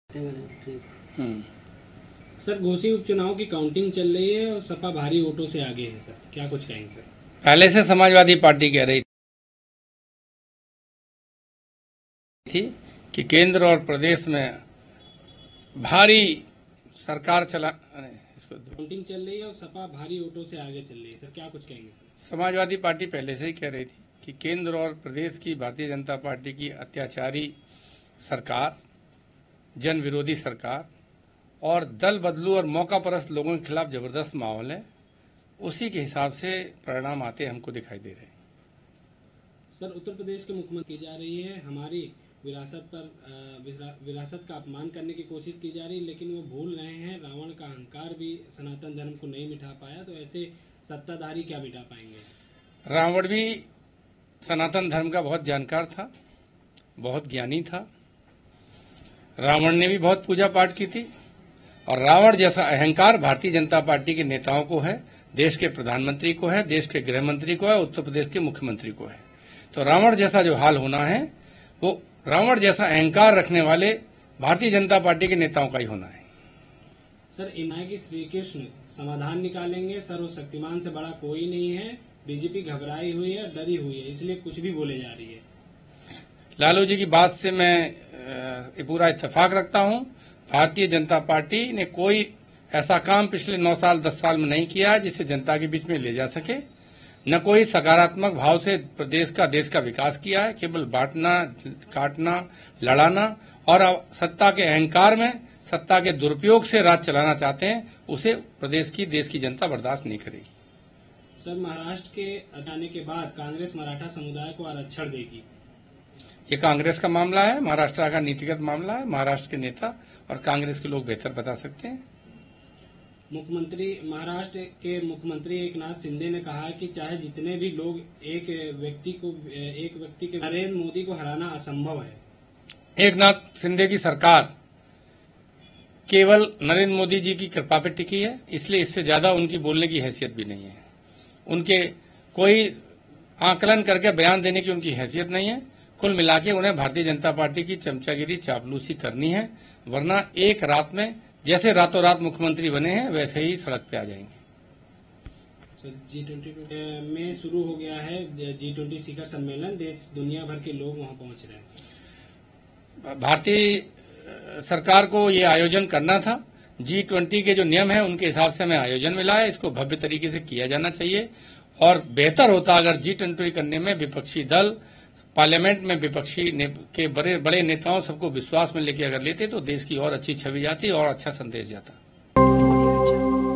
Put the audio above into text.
Sir, Ghosi उपचुनाव की counting चल रही है और सपा भारी वोटों से आगे है। सर, क्या कुछ कहेंगे सर? पहले से समाजवादी पार्टी कह रही थी कि केंद्र और प्रदेश में भारी सरकार काउंटिंग चल रही है और सपा भारी वोटों से आगे चल रही है। सर, क्या कुछ कहेंगे सर? समाजवादी पार्टी पहले से ही कह रही थी कि केंद्र और प्रदेश की भारतीय जनता पार्टी की अत्याचारी सरकार, जन विरोधी सरकार और दल बदलू और मौका परस्त लोगों के खिलाफ जबरदस्त माहौल है। उसी के हिसाब से परिणाम आते हमको दिखाई दे रहे हैं। सर, उत्तर प्रदेश के मुख्यमंत्री की जा रही है हमारी विरासत का अपमान करने की कोशिश की जा रही है, लेकिन वो भूल रहे हैं रावण का अहंकार भी सनातन धर्म को नहीं मिटा पाया, तो ऐसे सत्ताधारी क्या मिटा पाएंगे? रावण भी सनातन धर्म का बहुत जानकार था, बहुत ज्ञानी था। रावण ने भी बहुत पूजा पाठ की थी और रावण जैसा अहंकार भारतीय जनता पार्टी के नेताओं को है, देश के प्रधानमंत्री को है, देश के गृह मंत्री को है, उत्तर प्रदेश के मुख्यमंत्री को है। तो रावण जैसा जो हाल होना है वो रावण जैसा अहंकार रखने वाले भारतीय जनता पार्टी के नेताओं का ही होना है। सर, इनाय की श्री कृष्ण समाधान निकालेंगे, सर्वशक्तिमान से बड़ा कोई नहीं है, बीजेपी घबराई हुई है, डरी हुई है, इसलिए कुछ भी बोले जा रही है। लालू जी की बात से मैं पूरा इत्तेफाक रखता हूं। भारतीय जनता पार्टी ने कोई ऐसा काम पिछले 9 साल 10 साल में नहीं किया है जिसे जनता के बीच में ले जा सके। न कोई सकारात्मक भाव से प्रदेश का देश का विकास किया है। केवल बांटना, काटना, लड़ाना और सत्ता के अहंकार में, सत्ता के दुरुपयोग से राज चलाना चाहते हैं। उसे प्रदेश की, देश की जनता बर्दाश्त नहीं करेगी। सर, महाराष्ट्र के आने के बाद कांग्रेस मराठा समुदाय को आरक्षण देगी। ये कांग्रेस का मामला है, महाराष्ट्र का नीतिगत मामला है। महाराष्ट्र के नेता और कांग्रेस के लोग बेहतर बता सकते हैं। महाराष्ट्र के मुख्यमंत्री एकनाथ शिंदे ने कहा कि चाहे जितने भी लोग एक व्यक्ति के नरेंद्र मोदी को हराना असंभव है। एकनाथ शिंदे की सरकार केवल नरेंद्र मोदी जी की कृपा पे टिकी है, इसलिए इससे ज्यादा उनकी बोलने की हैसियत भी नहीं है। उनके कोई आकलन करके बयान देने की उनकी हैसियत नहीं है। कुल मिला के उन्हें भारतीय जनता पार्टी की चमचागिरी, चापलूसी करनी है, वरना एक रात में जैसे रातों रात मुख्यमंत्री बने हैं वैसे ही सड़क पे आ जाएंगे। G20 में शुरू हो गया है G20 शिखर सम्मेलन, देश दुनिया भर के लोग वहां पहुंच रहे हैं। भारतीय सरकार को ये आयोजन करना था। G20 के जो नियम है उनके हिसाब से हमें आयोजन मिला है। इसको भव्य तरीके से किया जाना चाहिए और बेहतर होता अगर G20 करने में विपक्षी दल, पार्लियामेंट में विपक्षी के बड़े नेताओं सबको विश्वास में लेके अगर लेते तो देश की और अच्छी छवि जाती और अच्छा संदेश जाता।